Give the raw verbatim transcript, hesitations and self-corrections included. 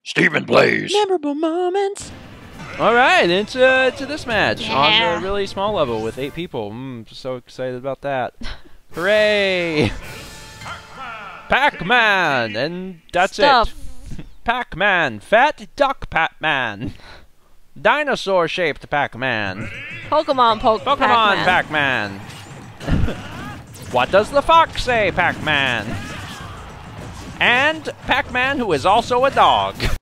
StephenPlays. Memorable moments. All right, into into this match Yeah. on the really small level with eight people. Mm, so excited about that! Hooray! Pac-Man, and that's Stop. it. Pac-Man, fat duck Pac-Man, dinosaur-shaped Pac-Man, Pokemon poke Pokemon Pac-Man. Pac-Man. What does the fox say, Pac-Man? And Pac-Man, who is also a dog.